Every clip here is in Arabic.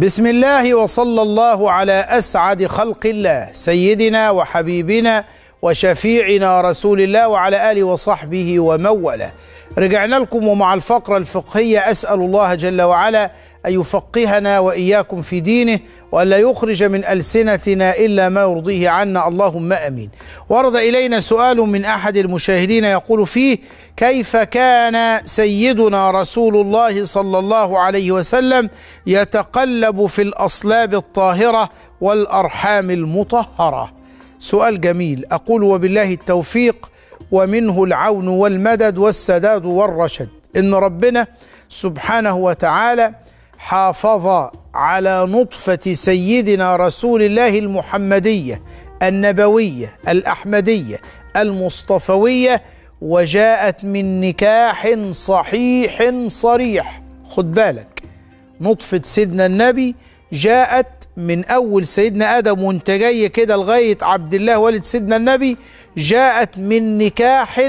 بسم الله وصلى الله على أسعد خلق الله سيدنا وحبيبنا وشفيعنا رسول الله وعلى آله وصحبه ومن والاه. رجعنا لكم ومع الفقرة الفقهية. أسأل الله جل وعلا أن يفقهنا وإياكم في دينه وأن لا يخرج من ألسنتنا إلا ما يرضيه عنا، اللهم أمين. ورد إلينا سؤال من أحد المشاهدين يقول فيه: كيف كان سيدنا رسول الله صلى الله عليه وسلم يتقلب في الأصلاب الطاهرة والأرحام المطهرة؟ سؤال جميل. أقول وبالله التوفيق ومنه العون والمدد والسداد والرشد. إن ربنا سبحانه وتعالى حافظ على نطفة سيدنا رسول الله المحمدية النبوية الأحمدية المصطفوية، وجاءت من نكاح صحيح صريح. خد بالك، نطفة سيدنا النبي جاءت من أول سيدنا آدم وانت جاي كده لغاية عبد الله والد سيدنا النبي، جاءت من نكاح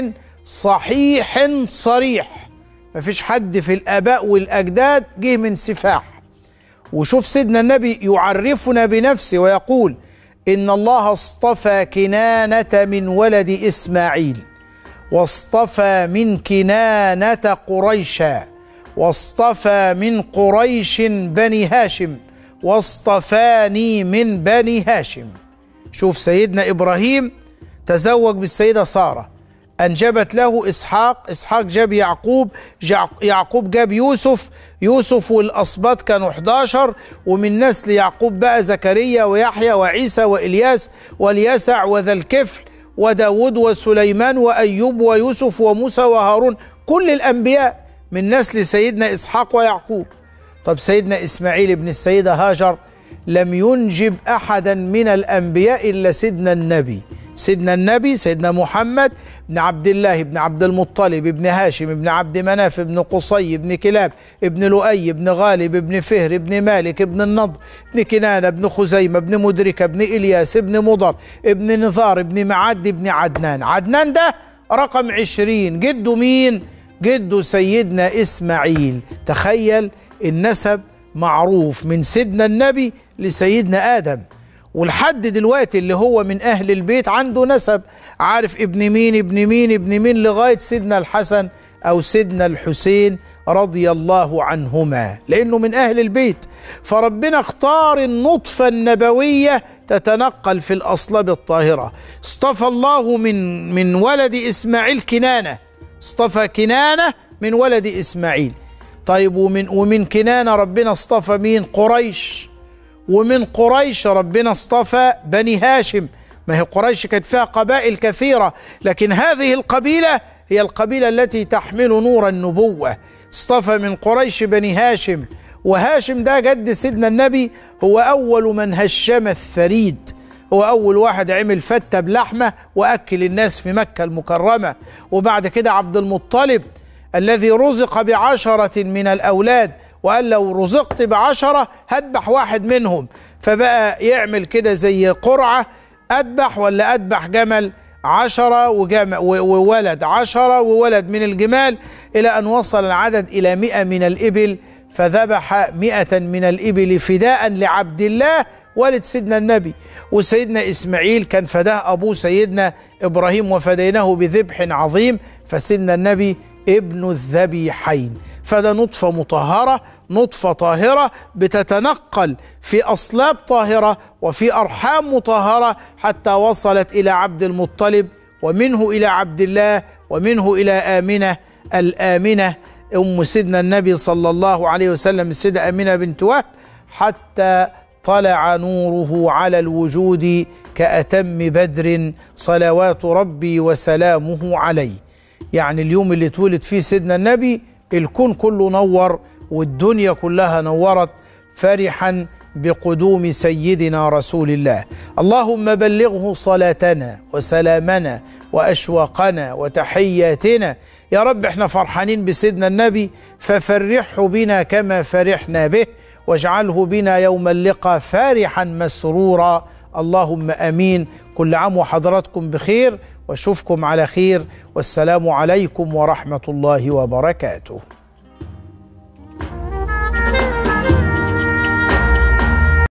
صحيح صريح. مفيش حد في الآباء والأجداد جه من سفاح. وشوف سيدنا النبي يعرفنا بنفسه ويقول: إن الله اصطفى كنانة من ولد إسماعيل، واصطفى من كنانة قريشا، واصطفى من قريش بني هاشم، واصطفاني من بني هاشم. شوف سيدنا إبراهيم تزوج بالسيدة سارة، أنجبت له إسحاق، إسحاق جاب يعقوب، يعقوب جاب يوسف، يوسف والأصباط كانوا 11، ومن نسل يعقوب بقى زكريا ويحيى وعيسى وإلياس واليسع وذا الكفل وداود وسليمان وأيوب ويوسف وموسى وهارون، كل الأنبياء من نسل سيدنا إسحاق ويعقوب. طب سيدنا إسماعيل ابن السيدة هاجر لم ينجب أحدا من الأنبياء إلا سيدنا النبي. سيدنا النبي سيدنا محمد بن عبد الله بن عبد المطلب ابن هاشم ابن عبد مناف ابن قصي ابن كلاب ابن لؤي ابن غالب ابن فهر ابن مالك ابن النضر ابن كنانة ابن خزيمة ابن مدركة ابن إلياس ابن مضر ابن نظار ابن معد ابن عدنان. عدنان ده رقم 20. جده مين؟ جده سيدنا إسماعيل. تخيل النسب معروف من سيدنا النبي لسيدنا آدم، ولحد دلوقتي اللي هو من أهل البيت عنده نسب، عارف ابن مين ابن مين ابن مين لغاية سيدنا الحسن أو سيدنا الحسين رضي الله عنهما، لأنه من أهل البيت. فربنا اختار النطفة النبوية تتنقل في الأصلاب الطاهرة. اصطفى الله من ولد إسماعيل كنانة، اصطفى كنانة من ولد إسماعيل. طيب ومن كنانة ربنا اصطفى مين؟ قريش. ومن قريش ربنا اصطفى بني هاشم. ما هي قريش كانت فيها قبائل كثيرة، لكن هذه القبيلة هي القبيلة التي تحمل نور النبوة. اصطفى من قريش بني هاشم، وهاشم ده جد سيدنا النبي، هو أول من هشم الثريد، هو أول واحد عمل فتة بلحمة وأكل الناس في مكة المكرمة. وبعد كده عبد المطلب الذي رزق ب10 من الأولاد، وقال لو رزقت ب10 هذبح واحد منهم، فبقى يعمل كده زي قرعة: أذبح ولا أذبح جمل؟ 10 وولد 10 وولد من الجمال، إلى أن وصل العدد إلى 100 من الإبل، فذبح 100 من الإبل فداء لعبد الله والد سيدنا النبي. وسيدنا إسماعيل كان فداه أبوه سيدنا إبراهيم وفديناه بذبح عظيم، فسيدنا النبي ابن الذبيحين. فده نطفة مطهرة، نطفة طاهرة بتتنقل في أصلاب طاهرة وفي أرحام مطهرة حتى وصلت إلى عبد المطلب، ومنه إلى عبد الله، ومنه إلى آمنة الآمنة أم سيدنا النبي صلى الله عليه وسلم السيدة آمنة بنت وهب، حتى طلع نوره على الوجود كأتم بدر صلوات ربي وسلامه عليه. يعني اليوم اللي اتولد فيه سيدنا النبي الكون كله نور والدنيا كلها نورت فرحا بقدوم سيدنا رسول الله. اللهم بلغه صلاتنا وسلامنا وأشواقنا وتحياتنا يا رب. احنا فرحانين بسيدنا النبي، ففرحه بنا كما فرحنا به، واجعله بنا يوم اللقاء فارحا مسرورا، اللهم امين. كل عام وحضراتكم بخير، واشوفكم على خير، والسلام عليكم ورحمة الله وبركاته.